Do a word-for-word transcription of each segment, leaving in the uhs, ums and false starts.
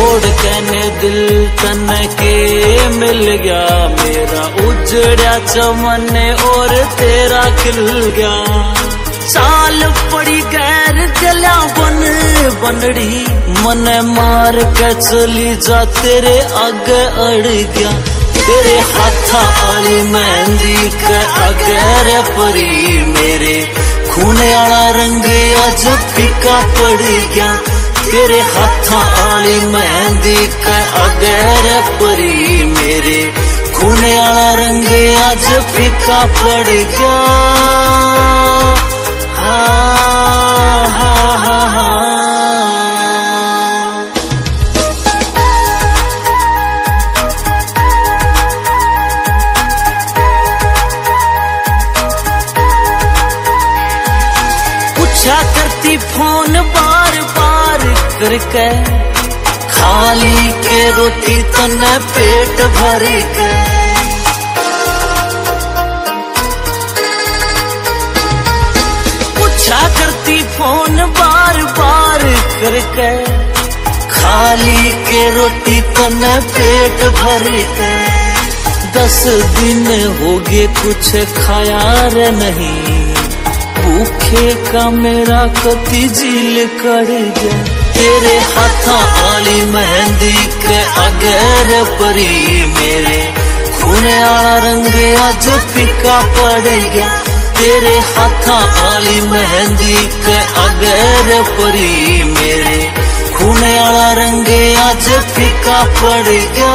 छोड़ के ने दिल तन के मिल गया, मेरा उजड़ा चमन और तेरा खिल गया। चाल पड़ी गैर गला बन बनड़ी, मन मार के चली जा तेरे आगे अड़ गया। तेरे हाथा आली मेहंदी के आगे रे परी, मेरे खूने आला रंग आज फीका पड़ गया। तेरे हाथा आली मेहंदी के आगे रे परी, मेरे खूने आला रंग आज फीका पड़ गया। हाँ हाँ हाँ हाँ। पूछा करती फोन बार बार करके, खाली के रोटी तने पेट भर के। पूछा करती फोन बार बार करके, खाली के रोटी तने पेट भर के। दस दिन हो गए कुछ खाया रे नहीं, भूखे का मेरा कति जील कर गया। तेरे हाथा आली मेहंदी के आगे रे परी, मेरे खूने आला रंग आज फीका पड़ गया। तेरे हाथा आली मेहंदी के आगे रे परी, मेरे खूने आला रंग आज फीका पड़ गया।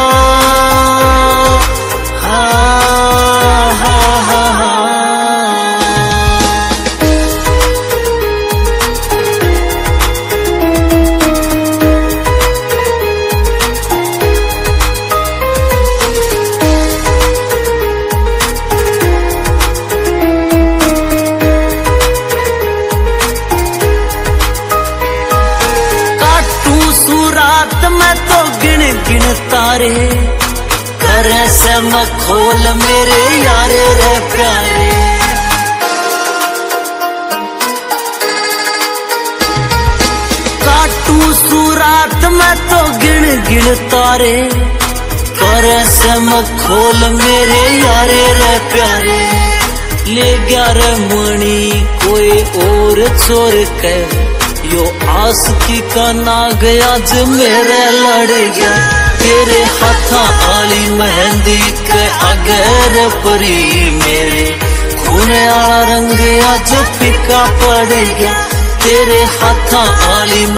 हाँ हाँ हाँ हाँ। मैं तो गिन गिन तारे करे से मैं खोल मेरे यारे रे प्यारे। काटू सुरात मैं तो गिन गिन तारे करे से मैं खोल मेरे यारे रे प्यारे। ले गया रे मणि कोई और चोर के, यो आशिकी का नाग आज मेरे लड़ गया। तेरे हाथा आली मेहंदी के आगे रे परी, मेरे खूने आला रंग आज फीका पड़ गया। तेरे हाथा आली